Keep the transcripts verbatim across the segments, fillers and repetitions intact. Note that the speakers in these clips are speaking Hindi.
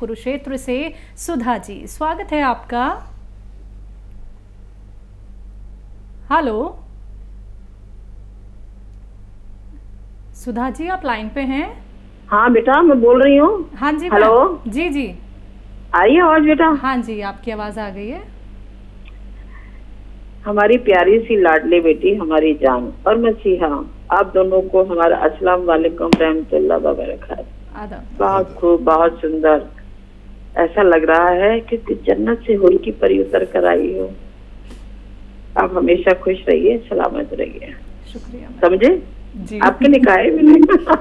कुरुक्षेत्र से सुधा जी, स्वागत है आपका। हेलो सुधा जी, आप लाइन पे हैं? हाँ बेटा, मैं बोल रही हूँ। हाँ जी। हेलो जी जी, आ रही है आवाज बेटा? हाँ जी, आपकी आवाज आ गई है। हमारी प्यारी सी लाडली बेटी, हमारी जान और मसीहा, आप दोनों को हमारा अस्सलाम वालेकुम रहमतुल्लाह व बरकात। बहुत खूब, बहुत सुंदर। ऐसा लग रहा है कि जन्नत से हुई की परी उतर कर आई हो। आप हमेशा खुश रहिए, सलामत रहिए। शुक्रिया। समझे जी। आपके निकाय में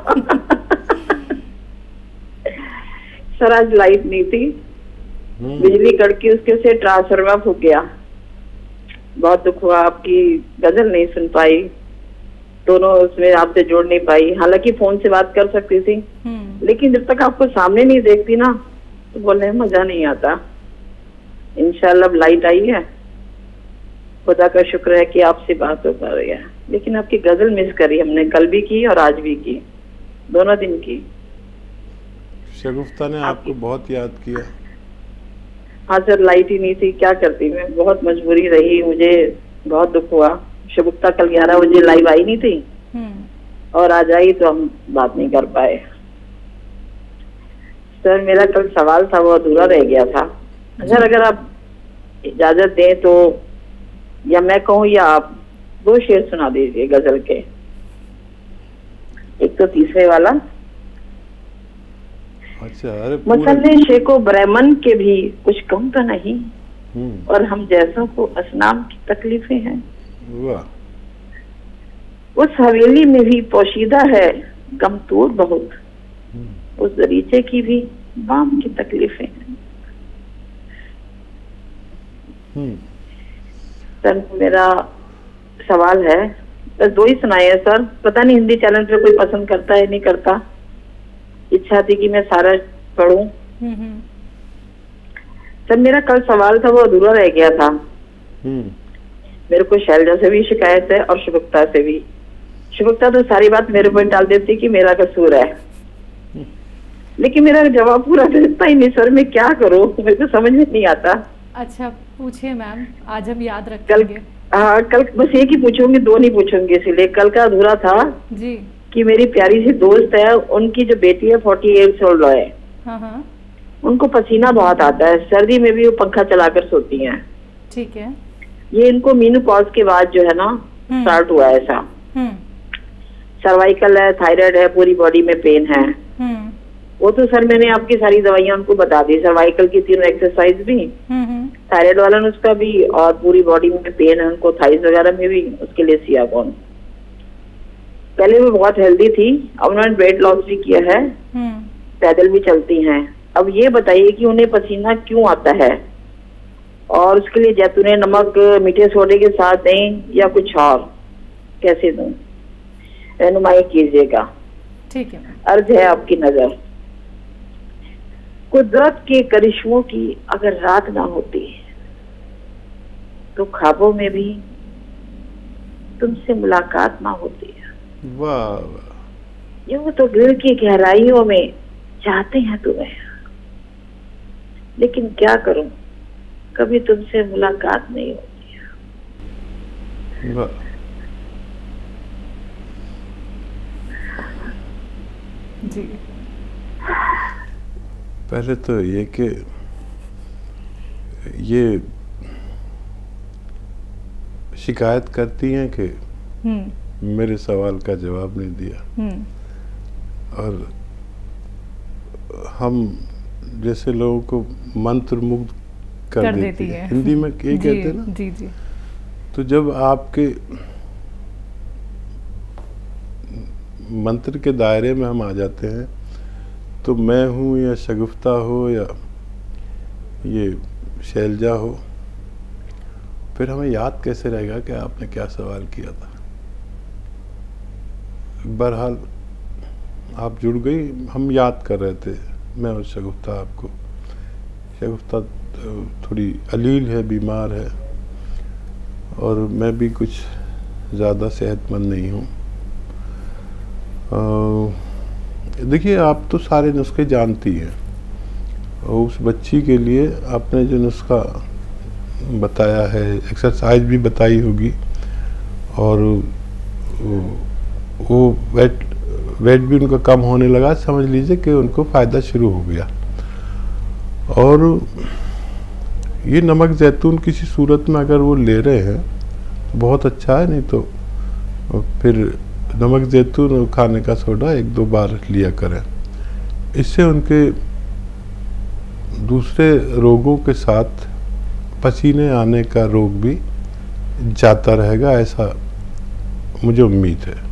सर आज लाइट नहीं थी, बिजली कड़की, उसके से ट्रांसफार्मर फूक गया। बहुत दुख हुआ, आपकी गजल नहीं सुन पाई, दोनों उसमें आपसे जोड़ नहीं पाई। हालांकि फोन से बात कर सकती थी, लेकिन जब तक आपको सामने नहीं देखती ना तो बोलने में मजा नहीं आता। इंशाल्लाह अब लाइट आई है, खुदा का शुक्र है कि आपसे बात हो पा रही है। लेकिन आपकी गजल मिस करी हमने, कल भी की और आज भी की, दोनों दिन की। शगुफ्ता ने आपको बहुत याद किया। हाँ सर, लाइट ही नहीं थी, क्या करती मैं, बहुत मजबूरी रही, मुझे बहुत दुख हुआ। शगुफ्ता कल ग्यारह बजे लाइव आई नहीं थी और आज आई तो हम बात नहीं कर पाए। सर मेरा कल सवाल था, वो अधूरा रह गया था। सर अगर आप इजाजत दें तो, या मैं कहूँ या आप, दो शेर सुना दीजिए गजल के। एक तो तीसरे वाला, अच्छा, अरे मसले शेको ब्राह्मण के भी कुछ कम तो नहीं, और हम जैसों को असनाम की तकलीफें हैं। वाह। उस हवेली में भी पोशीदा है गमतूर बहुत, उस दरीचे की भी बाम की तकलीफें हैं। सर मेरा सवाल है, बस दो ही सुनाए हैं सर, पता नहीं हिंदी चैनल पे कोई पसंद करता है नहीं करता। इच्छा थी कि मैं सारा पढ़ूं। सर मेरा कल सवाल था, वो अधूरा रह गया था। मेरे को शैलजा से भी शिकायत है और शुभक्ता से भी। शुभक्ता तो सारी बात मेरे पर डाल देती कि मेरा कसूर है, लेकिन मेरा जवाब पूरा देता ही नहीं। सर मैं क्या करूं, मेरे को समझ में नहीं आता। अच्छा पूछिए मैम, आज हम याद रखेंगे। कल हाँ, कल बस एक ही पूछूंगी, दो नहीं पूछूंगी, इसलिए कल का अधूरा था जी कि मेरी प्यारी सी दोस्त है, उनकी जो बेटी है फोर्टी ईयर्स ओल्ड है। हाँ हाँ। उनको पसीना बहुत आता है, सर्दी में भी वो पंखा चलाकर सोती हैं। ठीक है। ये इनको मीनोपॉज के बाद जो है ना स्टार्ट हुआ है ऐसा। सर्वाइकल है, थायराइड है, पूरी बॉडी में पेन है। वो तो सर मैंने आपकी सारी दवाइयां उनको बता दी, सर्वाइकल की तीनों एक्सरसाइज भी, थायराइड वाला नुस्खा भी, और पूरी बॉडी में पेन है उनको, थाइस वगैरह में भी, उसके लिए सियागोन। पहले वो बहुत हेल्दी थी, अब उन्होंने वेट लॉस भी किया है, पैदल भी चलती हैं। अब ये बताइए कि उन्हें पसीना क्यों आता है, और उसके लिए जैतूने नमक मीठे सोडे के साथ दें या कुछ और, कैसे दूं, रहनुमाई कीजिएगा। ठीक है। अर्ज है आपकी नजर। कुदरत के करिश्मों की अगर रात ना होती तो ख्वाबों में भी तुमसे मुलाकात ना होती। वाह। यूं तो दिल की गहराइयों में चाहते हैं तुम्हें, लेकिन क्या करूं, कभी तुमसे मुलाकात नहीं होती। वाह। जी। पहले तो ये कि ये शिकायत करती हैं कि मेरे सवाल का जवाब नहीं दिया, और हम जैसे लोगों को मंत्र मुग्ध कर, कर देती है, हिंदी में ये कहते हैं ना। जी जी। तो जब आपके मंत्र के दायरे में हम आ जाते हैं, तो मैं हूँ या शगुफ्ता हो या ये शैलजा हो, फिर हमें याद कैसे रहेगा कि आपने क्या सवाल किया था। बहरहाल आप जुड़ गई, हम याद कर रहे थे, मैं और शगुफ्ता आपको। शगुफ्ता थोड़ी अलील है, बीमार है, और मैं भी कुछ ज़्यादा सेहतमंद नहीं हूँ। देखिए आप तो सारे नुस्खे जानती हैं, और उस बच्ची के लिए आपने जो नुस्खा बताया है, एक्सरसाइज भी बताई होगी, और वो वेट वेट भी उनका कम होने लगा, समझ लीजिए कि उनको फ़ायदा शुरू हो गया। और ये नमक जैतून किसी सूरत में अगर वो ले रहे हैं तो बहुत अच्छा है, नहीं तो फिर नमक जैतून और खाने का सोडा एक दो बार लिया करें। इससे उनके दूसरे रोगों के साथ पसीने आने का रोग भी जाता रहेगा, ऐसा मुझे उम्मीद है।